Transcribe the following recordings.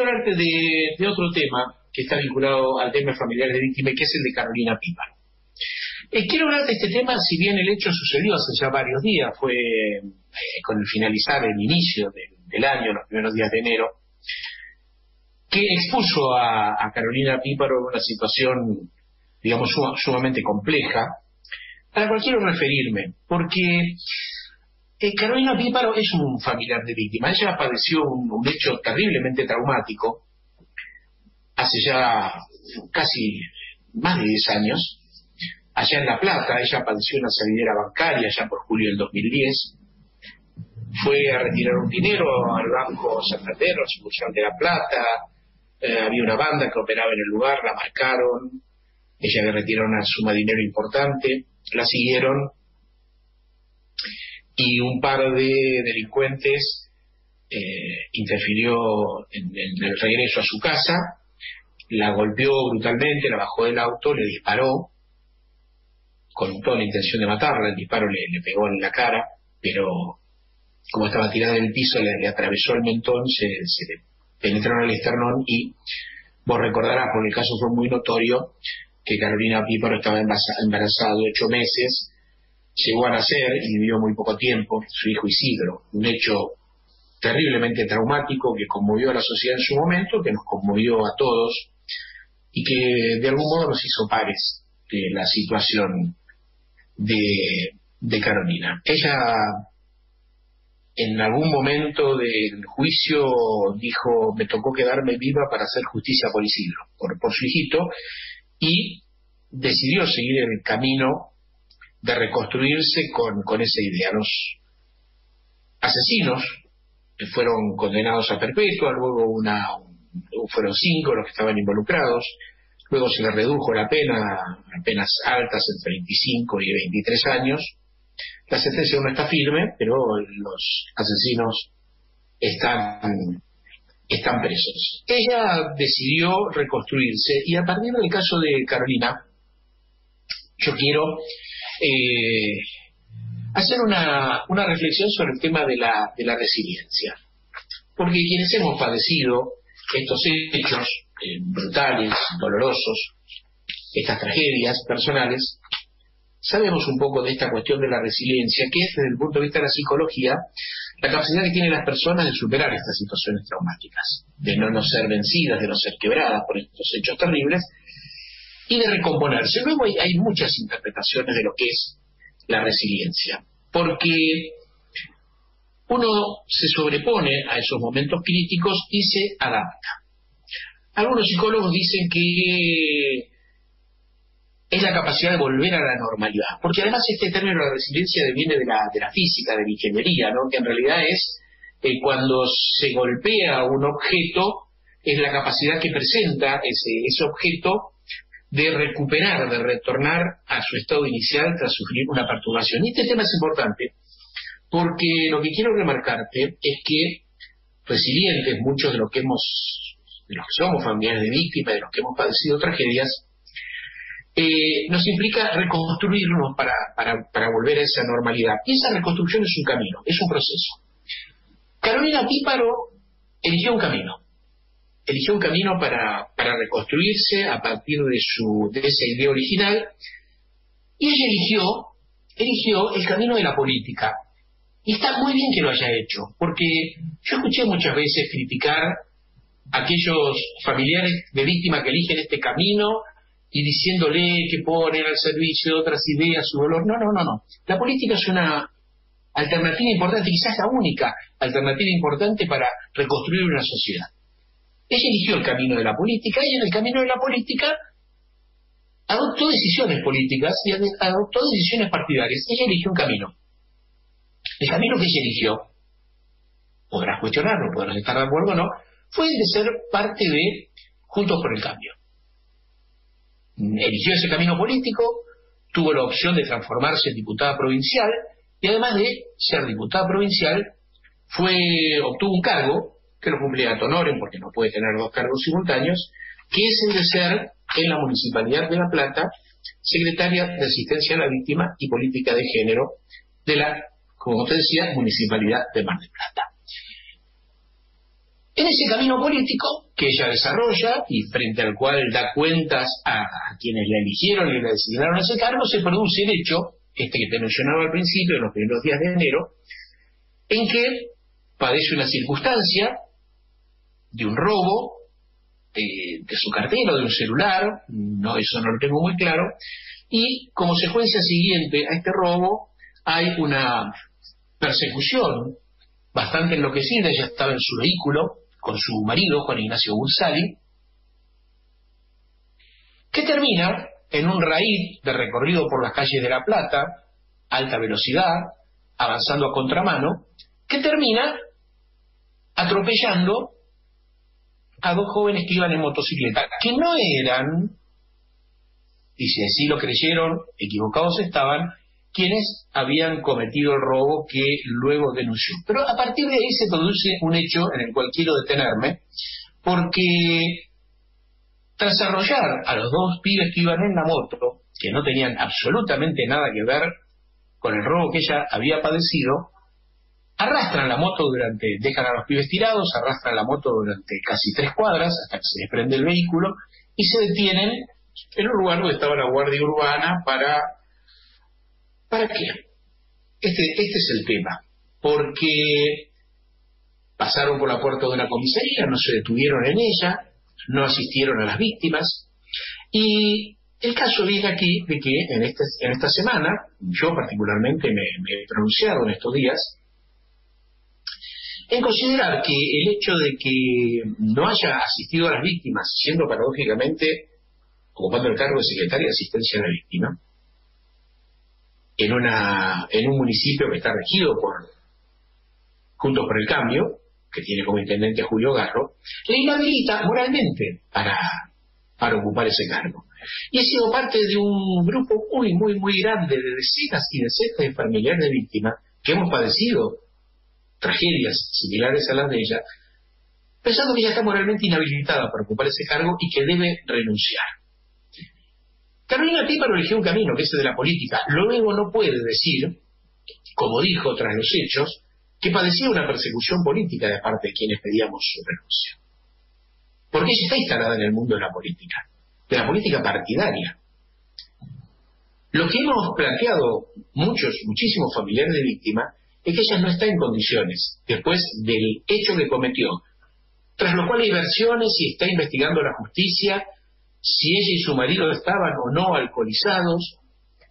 hablarte de otro tema que está vinculado al tema familiar de víctima, que es el de Carolina Píparo. Quiero hablar de este tema, si bien el hecho sucedió hace ya varios días, fue con el finalizar el inicio del año, los primeros días de enero, que expuso a Carolina Píparo en una situación, digamos, sumamente compleja, a la cual quiero referirme, porque Carolina Píparo es un familiar de víctima. Ella padeció un hecho terriblemente traumático hace ya casi más de 10 años, allá en La Plata. Ella padeció una salidera bancaria ya por julio del 2010, fue a retirar un dinero al Banco Santander, a la sucursal de La Plata. Había una banda que operaba en el lugar, la marcaron, ella le retiró una suma de dinero importante, la siguieron y un par de delincuentes interfirió en el regreso a su casa, la golpeó brutalmente, la bajó del auto, le disparó con toda la intención de matarla. El disparo le pegó en la cara, pero como estaba tirada en el piso, le atravesó el mentón, se le penetraron el esternón, y vos recordarás, porque el caso fue muy notorio, que Carolina Píparo estaba embarazada de 8 meses, llegó a nacer y vivió muy poco tiempo su hijo Isidro. Un hecho terriblemente traumático que conmovió a la sociedad en su momento, que nos conmovió a todos y que de algún modo nos hizo pares de la situación de Carolina. Ella en algún momento del juicio dijo: me tocó quedarme viva para hacer justicia por Isidro, por su hijito, y decidió seguir el camino de reconstruirse con esa idea. Los asesinos fueron condenados a perpetua, luego fueron 5 los que estaban involucrados, luego se les redujo la pena a penas altas entre 25 y 23 años. La sentencia aún no está firme, pero los asesinos están presos. Ella decidió reconstruirse, y a partir del caso de Carolina, yo quiero hacer una reflexión sobre el tema de la resiliencia, porque quienes hemos padecido estos hechos brutales, dolorosos, estas tragedias personales, sabemos un poco de esta cuestión de la resiliencia, que es, desde el punto de vista de la psicología, la capacidad que tienen las personas de superar estas situaciones traumáticas, de no ser vencidas, de no ser quebradas por estos hechos terribles, y de recomponerse. Luego hay muchas interpretaciones de lo que es la resiliencia, porque uno se sobrepone a esos momentos críticos y se adapta. Algunos psicólogos dicen que es la capacidad de volver a la normalidad, porque además este término de la resiliencia viene de la física, de la ingeniería, ¿no? Que en realidad es cuando se golpea un objeto, es la capacidad que presenta ese objeto de recuperar, de retornar a su estado inicial tras sufrir una perturbación. Y este tema es importante porque lo que quiero remarcarte es que resilientes, muchos de los que somos familiares de víctimas, de los que hemos padecido tragedias, nos implica reconstruirnos para volver a esa normalidad. Y esa reconstrucción es un camino, es un proceso. Carolina Píparo eligió un camino para reconstruirse a partir de esa idea original, y ella eligió el camino de la política. Y está muy bien que lo haya hecho, porque yo escuché muchas veces criticar a aquellos familiares de víctimas que eligen este camino y diciéndole que ponen al servicio de otras ideas su dolor. No. La política es una alternativa importante, quizás la única alternativa importante para reconstruir una sociedad. Ella eligió el camino de la política, y en el camino de la política adoptó decisiones políticas y adoptó decisiones partidarias. Ella eligió un camino. El camino que ella eligió, podrás cuestionarlo, podrás estar de acuerdo o no, fue el de ser parte de Juntos por el Cambio. Eligió ese camino político, tuvo la opción de transformarse en diputada provincial, y además de ser diputada provincial, obtuvo un cargo que lo cumplía ad honorem, porque no puede tener 2 cargos simultáneos, que es el de ser, en la Municipalidad de La Plata, secretaria de Asistencia a la Víctima y Política de Género de la, como te decía, Municipalidad de Mar del Plata. En ese camino político que ella desarrolla y frente al cual da cuentas a quienes la eligieron y la designaron a ese cargo, se produce el hecho, este que te mencionaba al principio, en los primeros días de enero, en que padece una circunstancia de un robo de su cartera o de un celular, eso no lo tengo muy claro, y como secuencia siguiente a este robo hay una persecución bastante enloquecida. Ella estaba en su vehículo con su marido, Juan Ignacio Gurzali, que termina en un raíz de recorrido por las calles de La Plata, alta velocidad, avanzando a contramano, que termina atropellando a dos jóvenes que iban en motocicleta, que no eran, y si así lo creyeron, equivocados estaban, quienes habían cometido el robo que luego denunció. Pero a partir de ahí se produce un hecho en el cual quiero detenerme, porque tras arrollar a los dos pibes que iban en la moto, que no tenían absolutamente nada que ver con el robo que ella había padecido, arrastran la moto dejan a los pibes tirados, arrastran la moto durante casi 3 cuadras hasta que se desprende el vehículo y se detienen en un lugar donde estaba la Guardia Urbana ¿Para qué? Este es el tema, porque pasaron por la puerta de una comisaría, no se detuvieron en ella, no asistieron a las víctimas, y el caso viene aquí de que en esta semana, yo particularmente me he pronunciado en estos días, en considerar que el hecho de que no haya asistido a las víctimas, siendo paradójicamente ocupando el cargo de secretaria de asistencia a la víctima, en un municipio que está regido por Juntos por el Cambio, que tiene como intendente a Julio Garro, le inhabilita moralmente para ocupar ese cargo. Y he sido parte de un grupo muy, muy, muy grande de decenas y decenas de familiares de víctimas que hemos padecido tragedias similares a las de ella, pensando que ella está moralmente inhabilitada para ocupar ese cargo y que debe renunciar. Carolina Píparo eligió un camino, que es el de la política. Luego no puede decir, como dijo tras los hechos, que padecía una persecución política de parte de quienes pedíamos su renuncia. Porque ella está instalada en el mundo de la política partidaria. Lo que hemos planteado muchísimos familiares de víctimas es que ella no está en condiciones, después del hecho que cometió, tras lo cual hay versiones y está investigando la justicia si ella y su marido estaban o no alcoholizados,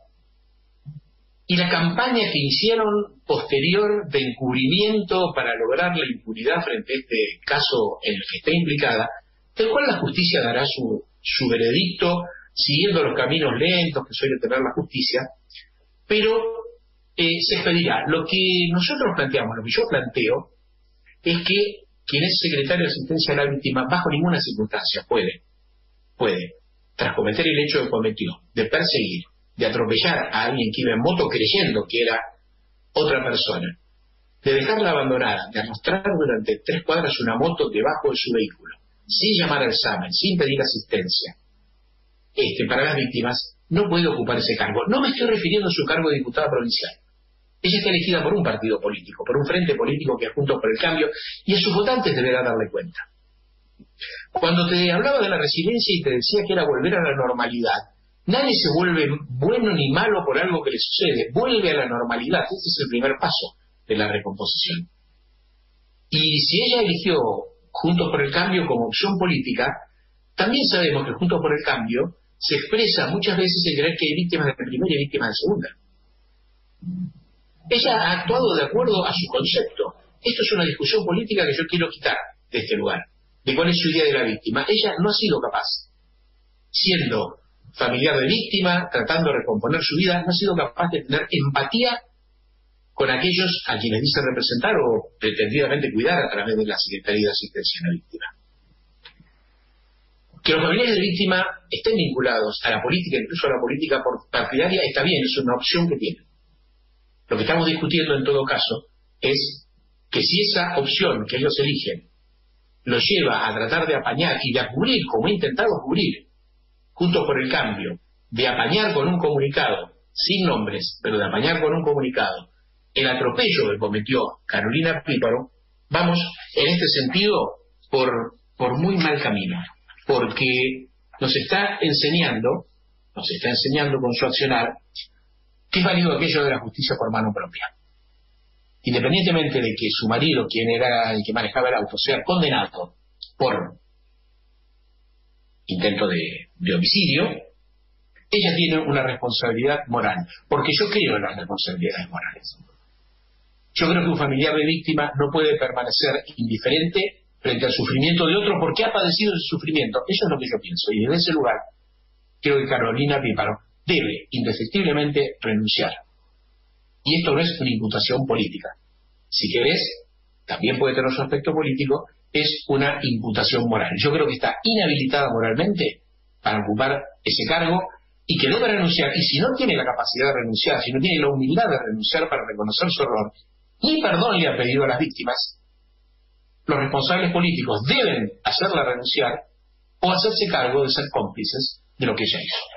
y la campaña que hicieron posterior de encubrimiento para lograr la impunidad frente a este caso en el que está implicada, del cual la justicia dará su veredicto siguiendo los caminos lentos que suele tener la justicia, pero se expedirá. Lo que nosotros planteamos, lo que yo planteo, es que quien es secretario de asistencia a la víctima bajo ninguna circunstancia puede, tras cometer el hecho que cometió, de perseguir, de atropellar a alguien que iba en moto creyendo que era otra persona, de dejarla abandonada, de arrastrar durante 3 cuadras una moto debajo de su vehículo, sin llamar al SAME, sin pedir asistencia, para las víctimas, no puede ocupar ese cargo. No me estoy refiriendo a su cargo de diputada provincial. Ella está elegida por un partido político, por un frente político que es Juntos por el Cambio, y a sus votantes deberá darle cuenta. Cuando te hablaba de la resiliencia y te decía que era volver a la normalidad, nadie se vuelve bueno ni malo por algo que le sucede, vuelve a la normalidad. Ese es el primer paso de la recomposición. Y si ella eligió Juntos por el Cambio como opción política, también sabemos que Juntos por el Cambio se expresa muchas veces en creer que hay víctimas de primera y víctimas de segunda. Ella ha actuado de acuerdo a su concepto. Esto es una discusión política que yo quiero quitar de este lugar, de cuál es su idea de la víctima. Ella no ha sido capaz, siendo familiar de víctima, tratando de recomponer su vida, no ha sido capaz de tener empatía con aquellos a quienes dice representar o pretendidamente cuidar a través de la Secretaría de Asistencia a la Víctima. Que los familiares de víctima estén vinculados a la política, incluso a la política partidaria, está bien, es una opción que tienen. Lo que estamos discutiendo en todo caso es que si esa opción que ellos eligen los lleva a tratar de apañar y de cubrir, como he intentado cubrir, Juntos por el Cambio, de apañar con un comunicado, sin nombres, pero de apañar con un comunicado, el atropello que cometió Carolina Píparo, vamos, en este sentido, por muy mal camino, porque nos está enseñando con su accionar que es válido aquello de la justicia por mano propia. Independientemente de que su marido, quien era el que manejaba el auto, sea condenado por intento de homicidio, ella tiene una responsabilidad moral, porque yo creo en las responsabilidades morales. Yo creo que un familiar de víctima no puede permanecer indiferente frente al sufrimiento de otro porque ha padecido ese sufrimiento. Eso es lo que yo pienso. Y desde ese lugar, creo que Carolina Píparo debe indefectiblemente renunciar. Y esto no es una imputación política. Si querés, también puede tener su aspecto político, es una imputación moral. Yo creo que está inhabilitada moralmente para ocupar ese cargo y que debe renunciar. Y si no tiene la capacidad de renunciar, si no tiene la humildad de renunciar para reconocer su error, ni perdón le ha pedido a las víctimas, los responsables políticos deben hacerla renunciar o hacerse cargo de ser cómplices de lo que ella hizo.